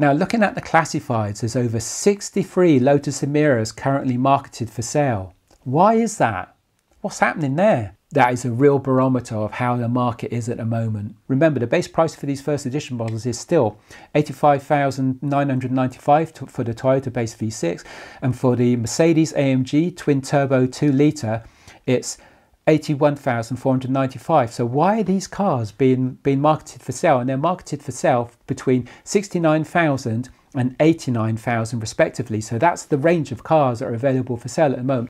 Now looking at the classifieds, there's over 63 Lotus Emiras currently marketed for sale. Why is that? What's happening there? That is a real barometer of how the market is at the moment. Remember, the base price for these first edition models is still $85,995 for the Toyota base V6, and for the Mercedes AMG twin turbo 2 litre, it's $81,495. So why are these cars being marketed for sale? And they're marketed for sale between $69,000 and $89,000 respectively. So that's the range of cars that are available for sale at the moment.